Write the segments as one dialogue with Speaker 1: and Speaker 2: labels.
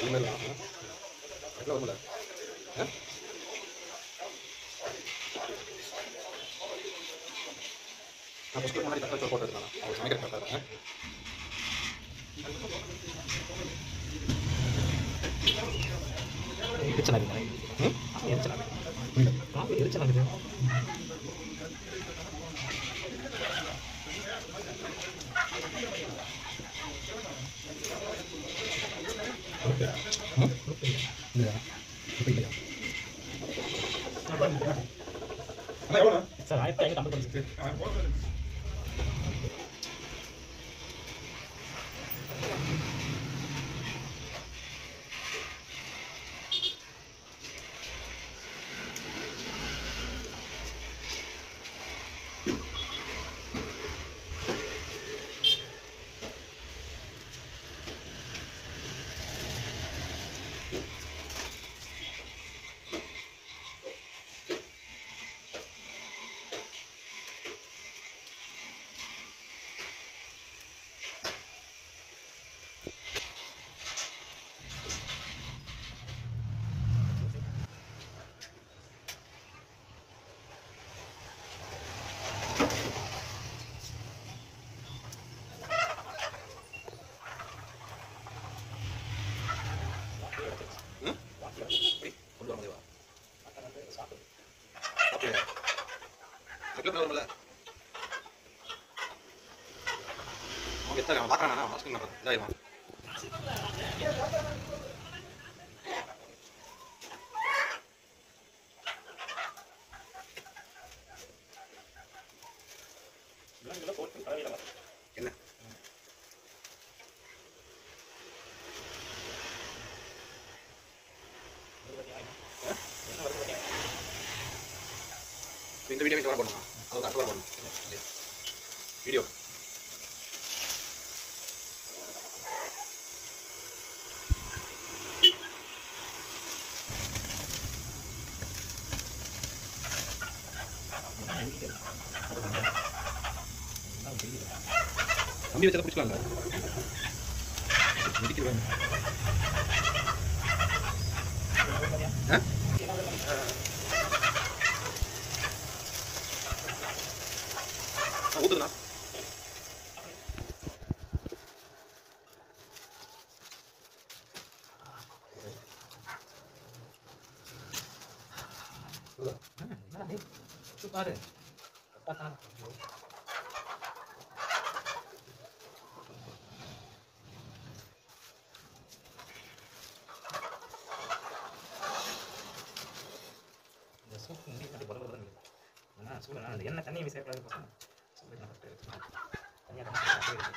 Speaker 1: Sir 1550
Speaker 2: என்ன இந்த video வர போடணும் அது அடுத்து வர போடணும் வீடியோ கம்பி வச்சதை பிடிச்சிக்கலாங்க முடிக்கிறேன் ஊத்துதுண்ணா
Speaker 1: பாரு சூப்பு முடி கட்டி போட போட சூடு அந்த எண்ணெய் தண்ணியை சேர்க்கலான்னு தனியாக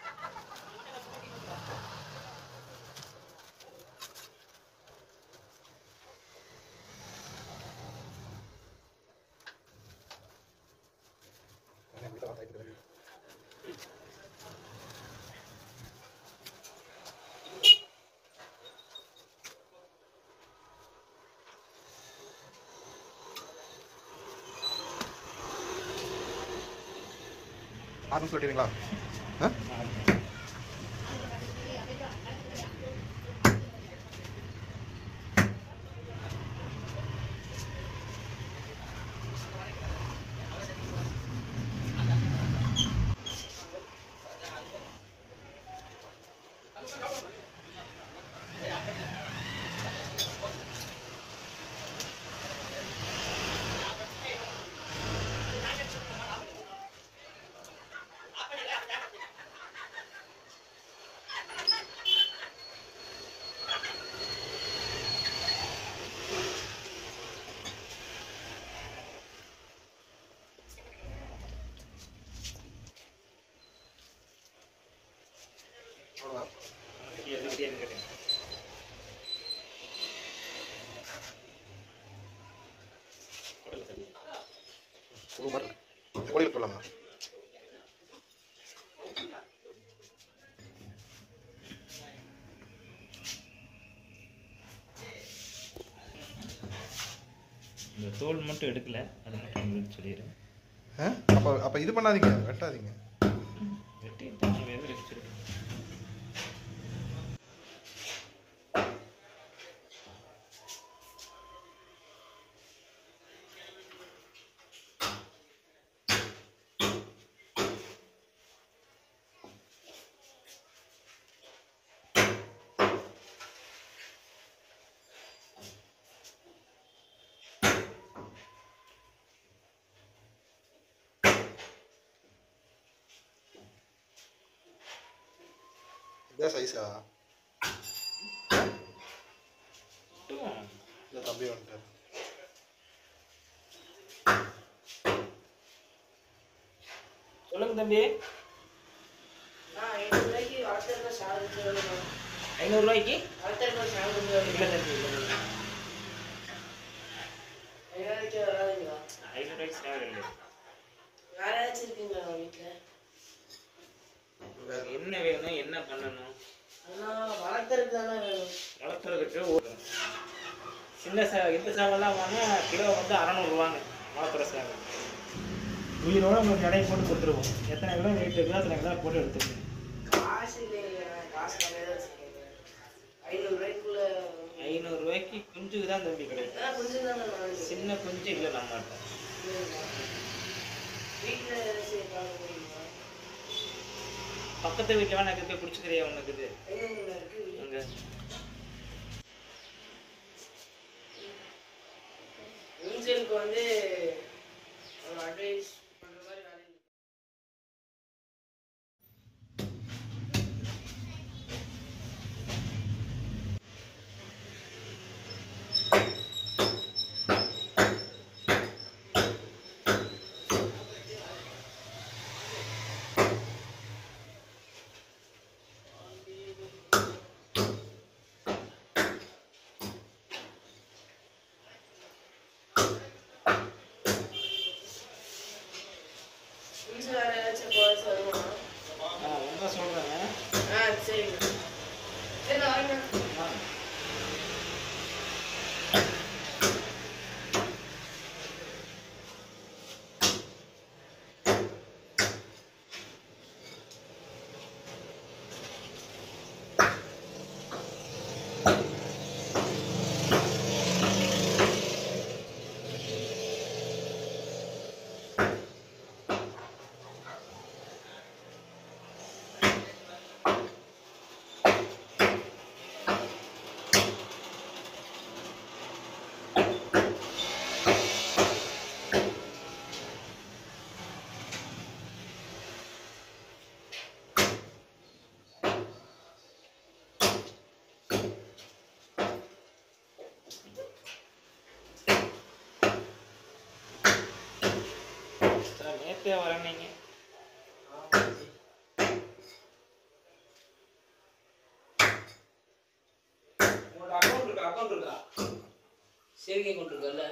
Speaker 2: ஆர்டர் சொல்லிட்டீங்களா? பொடி விட்டுலாமா?
Speaker 1: இந்த தோல் மட்டும் எடுக்கல, அது மட்டும் சொல்லிடுறேன்.
Speaker 2: அப்போ இது பண்ணாதீங்க, வெட்டாதீங்க.
Speaker 1: வெட்டி தண்ணி வேறு வச்சிருக்கேன்.
Speaker 3: இதான் சைஸா இந்த தம்பி வந்துட்டார்.
Speaker 1: சொல்லுங்க தம்பி. 500 ரூபாய்க்கு என்ன வேணும், என்ன பண்ணணும்? வளர்த்துறதுக்கு சின்ன இந்த சேவலாம் வாங்க கிலோ வந்து 600 ரூபாங்க. வளர்த்துற சேவல் உயிரோட உங்களுக்கு எடையை போட்டு கொடுத்துருவோம். எத்தனை கிலோ வெயிட் இருக்குதோ அத்தனை கிலோ போட்டு எடுத்துருவோம். 500 ரூபாய்க்கு குஞ்சுக்கு தான் தம்பி கிடைக்கும். சின்ன குஞ்சு இல்லை நம்மகிட்ட. பக்கத்து வீட்டில் வேணா இருக்க பிடிச்சிக்கிறியா உனக்கு? அங்கே வந்து அட்வைஸ் பண்ற மாதிரி வேலை. நேற்றே வரீங்க. உங்களோட அக்கௌண்ட் இருக்கா? சேவிங் அக்கௌண்ட் இருக்கல்ல?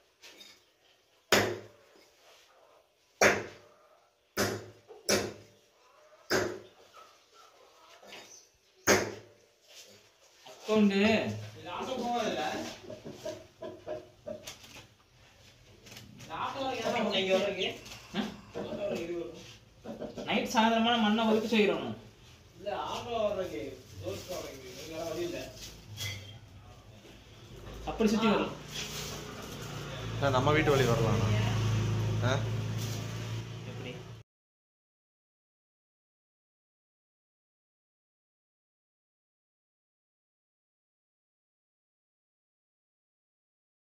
Speaker 1: அக்கௌண்ட் ஆட்டோ போவதில்ல. நைட் சாயந்தரமான மண்ணை ஒதுக்கி செய்யணும். அப்படி சுற்றி வரும்.
Speaker 3: நம்ம வீட்டு வழி வரலாம்.